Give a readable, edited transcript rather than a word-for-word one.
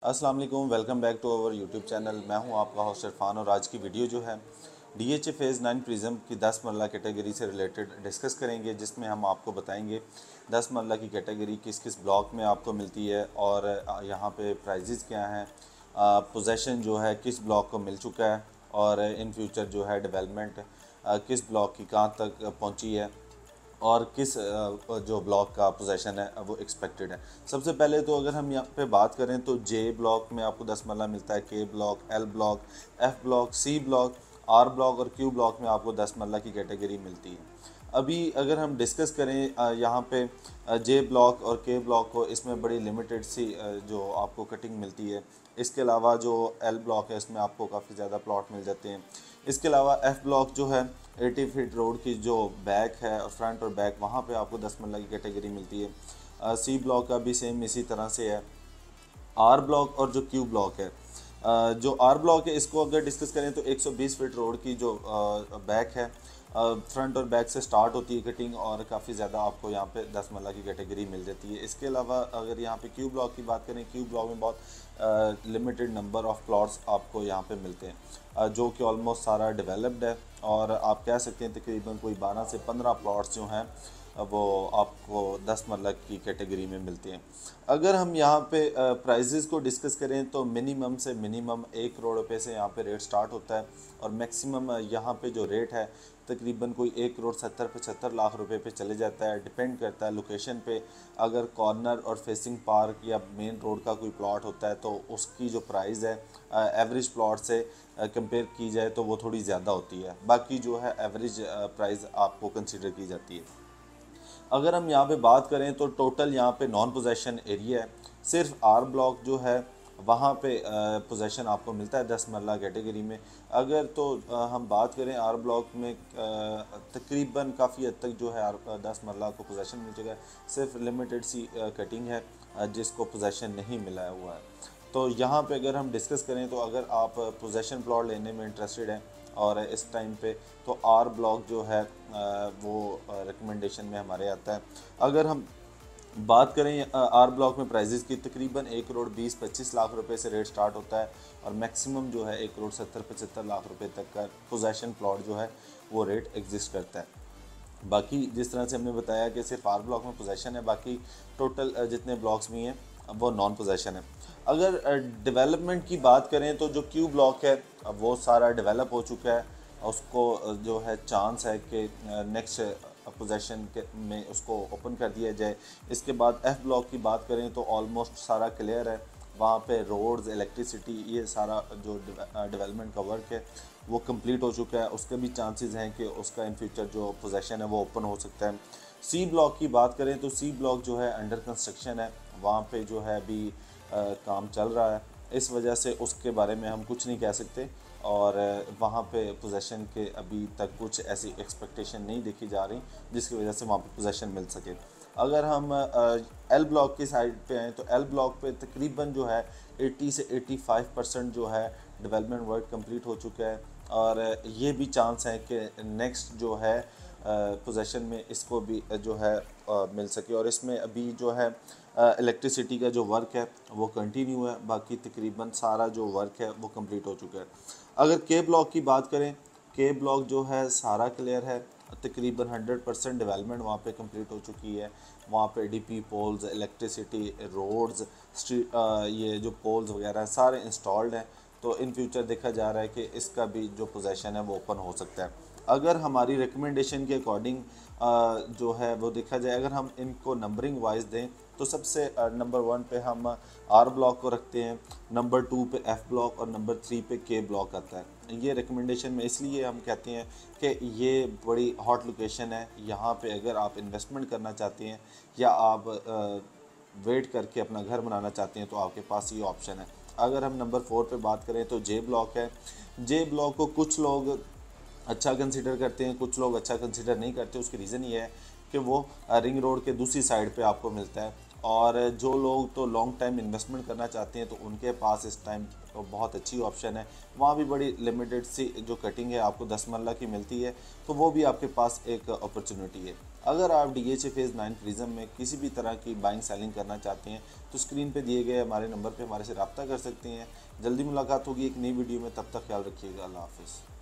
अस्सलाम वालेकुम, welcome back to our YouTube channel. मैं हूं आपका होस्ट इरफान और आज की वीडियो जो है डीएचए फेज़ 9 प्रिज्म की 10 मरला कैटेगरी से रिलेटेड डिस्कस करेंगे, जिसमें हम आपको बताएंगे 10 मरला की कैटेगरी किस किस ब्लॉक में आपको मिलती है और यहाँ पे प्राइजेज़ क्या हैं, पोजेसन जो है किस ब्लॉक को मिल चुका है और इन फ्यूचर जो है डेवलपमेंट किस ब्लॉक की कहाँ तक पहुँची है और किस जो ब्लॉक का पोजेसन है वो एक्सपेक्टेड है। सबसे पहले तो अगर हम यहाँ पे बात करें तो जे ब्लॉक में आपको 10 मरला मिलता है, K block, L block, F block, C block, R block और क्यू ब्लॉक में आपको 10 मरला की कैटेगरी मिलती है। अभी अगर हम डिस्कस करें यहाँ पे जे ब्लॉक और के ब्लॉक को, इसमें बड़ी लिमिटेड सी जो आपको कटिंग मिलती है। इसके अलावा जो एल ब्लॉक है इसमें आपको काफ़ी ज़्यादा प्लॉट मिल जाते हैं। इसके अलावा एफ़ ब्लॉक जो है 80 फीट रोड की जो बैक है और फ्रंट और बैक, वहाँ पे आपको 10 मरला की कैटेगरी मिलती है। सी ब्लॉक का भी सेम इसी तरह से है। आर ब्लॉक और जो क्यू ब्लॉक है, जो आर ब्लॉक है इसको अगर डिस्कस करें तो 120 फीट रोड की जो बैक है, फ्रंट और बैक से स्टार्ट होती है कटिंग और काफ़ी ज़्यादा आपको यहाँ पे 10 मरला की कैटेगरी मिल जाती है। इसके अलावा अगर यहाँ पे क्यू ब्लॉक की बात करें, क्यू ब्लॉक में बहुत लिमिटेड नंबर ऑफ़ प्लॉट्स आपको यहाँ पे मिलते हैं, जो कि ऑलमोस्ट सारा डेवलप्ड है और आप कह सकते हैं तकरीबन कोई 12 से 15 प्लॉट्स जो हैं वो आपको 10 मरला की कैटेगरी में मिलते हैं। अगर हम यहाँ पे प्राइजेज़ को डिस्कस करें तो मिनिमम से मिनिमम 1 करोड़ रुपए से यहाँ पे रेट स्टार्ट होता है और मैक्सिमम यहाँ पे जो रेट है तकरीबन कोई 1 करोड़ 70-75 लाख रुपए पे चले जाता है। डिपेंड करता है लोकेशन पे। अगर कॉर्नर और फेसिंग पार्क या मेन रोड का कोई प्लॉट होता है तो उसकी जो प्राइस है एवरेज प्लॉट से कंपेयर की जाए तो वो थोड़ी ज़्यादा होती है। बाकी जो है एवरेज प्राइस आपको कंसिडर की जाती है। अगर हम यहाँ पे बात करें तो टोटल यहाँ पे नॉन पोजेशन एरिया है, सिर्फ आर ब्लॉक जो है वहाँ पे पोजेशन आपको मिलता है 10 मरला कैटेगरी में। अगर तो हम बात करें आर ब्लॉक में तकरीबन काफ़ी हद तक जो है 10 मरला को पोजेशन मिल चुका है। सिर्फ लिमिटेड सी कटिंग है जिसको पोजेशन नहीं मिला हुआ है। तो यहाँ पे अगर हम डिस्कस करें तो अगर आप पोजेसन प्लॉट लेने में इंटरेस्टेड हैं और इस टाइम पे, तो आर ब्लॉक जो है वो रिकमेंडेशन में हमारे आता है। अगर हम बात करें आर ब्लॉक में प्राइजेज़ की, तकरीबन 1 करोड़ 20-25 लाख रुपए से रेट स्टार्ट होता है और मैक्सिमम जो है 1 करोड़ 70-75 लाख रुपए तक का पोजेसन प्लॉट जो है वो रेट एग्जिस्ट करता है। बाकी जिस तरह से हमने बताया कि सिर्फ आर ब्लॉक में पोजेसन है, बाकी टोटल जितने ब्लॉक्स भी हैं वो नॉन पोजेसन है। अगर डेवलपमेंट की बात करें तो जो क्यू ब्लॉक है वो सारा डेवलप हो चुका है। उसको जो है चांस है कि नेक्स्ट पोजेसन के में उसको ओपन कर दिया जाए। इसके बाद एफ़ ब्लॉक की बात करें तो ऑलमोस्ट सारा क्लियर है। वहाँ पे रोड्स, इलेक्ट्रिसिटी, ये सारा जो डेवलपमेंट का वर्क है वो कंप्लीट हो चुका है। उसके भी चांसेस हैं कि उसका इन फ्यूचर जो पोजेसन है वो ओपन हो सकता है। सी ब्लॉक की बात करें तो सी ब्लॉक जो है अंडर कंस्ट्रक्शन है, वहाँ पे जो है अभी काम चल रहा है। इस वजह से उसके बारे में हम कुछ नहीं कह सकते और वहाँ पे पोजेसन के अभी तक कुछ ऐसी एक्सपेक्टेशन नहीं देखी जा रही जिसकी वजह से वहाँ पे पोजेसन मिल सके। अगर हम एल ब्लॉक की साइड पे आएँ तो एल ब्लॉक पे तकरीबन जो है 80 से 85% जो है डेवलपमेंट वर्क कंप्लीट हो चुका है और ये भी चांस है कि नेक्स्ट जो है पोजेसन में इसको भी जो है मिल सके और इसमें अभी जो है इलेक्ट्रिसिटी का जो वर्क है वो कंटिन्यू है। बाकी तकरीबन सारा जो वर्क है वो कंप्लीट हो चुका है। अगर के ब्लॉक की बात करें, के ब्लॉक जो है सारा क्लियर है, तकरीबन 100% डेवलपमेंट वहाँ पे कंप्लीट हो चुकी है। वहाँ पे DP poles, electricity, roads, street, ये जो पोल्स वगैरह सारे इंस्टॉल्ड हैं। तो इन फ्यूचर देखा जा रहा है कि इसका भी जो पोजेसन है वो ओपन हो सकता है। अगर हमारी रिकमेंडेशन के अकॉर्डिंग जो है वो देखा जाए, अगर हम इनको नंबरिंग वाइज दें तो सबसे नंबर 1 पे हम आर ब्लॉक को रखते हैं, नंबर 2 पे एफ़ ब्लॉक और नंबर 3 पे के ब्लॉक आता है। ये रिकमेंडेशन में इसलिए हम कहते हैं कि ये बड़ी हॉट लोकेशन है। यहाँ पे अगर आप इन्वेस्टमेंट करना चाहते हैं या आप वेट करके अपना घर बनाना चाहते हैं तो आपके पास ये ऑप्शन है। अगर हम नंबर 4 पे बात करें तो जे ब्लॉक है। जे ब्लॉक को कुछ लोग अच्छा कंसिडर करते हैं, कुछ लोग अच्छा कंसिडर नहीं करते। उसकी रीज़न ये है कि वो रिंग रोड के दूसरी साइड पे आपको मिलता है और जो लोग तो लॉन्ग टाइम इन्वेस्टमेंट करना चाहते हैं तो उनके पास इस टाइम तो बहुत अच्छी ऑप्शन है। वहाँ भी बड़ी लिमिटेड सी जो कटिंग है आपको 10 मरला की मिलती है, तो वो भी आपके पास एक अपॉर्चुनिटी है। अगर आप DHA फेज़ 9 प्रिज्म में किसी भी तरह की बाइंग सेलिंग करना चाहते हैं तो स्क्रीन पे दिए गए हमारे नंबर पे हमारे से रब्ता कर सकते हैं। जल्दी मुलाकात होगी एक नई वीडियो में, तब तक ख्याल रखिएगा। अल्लाह हाफ़िज़।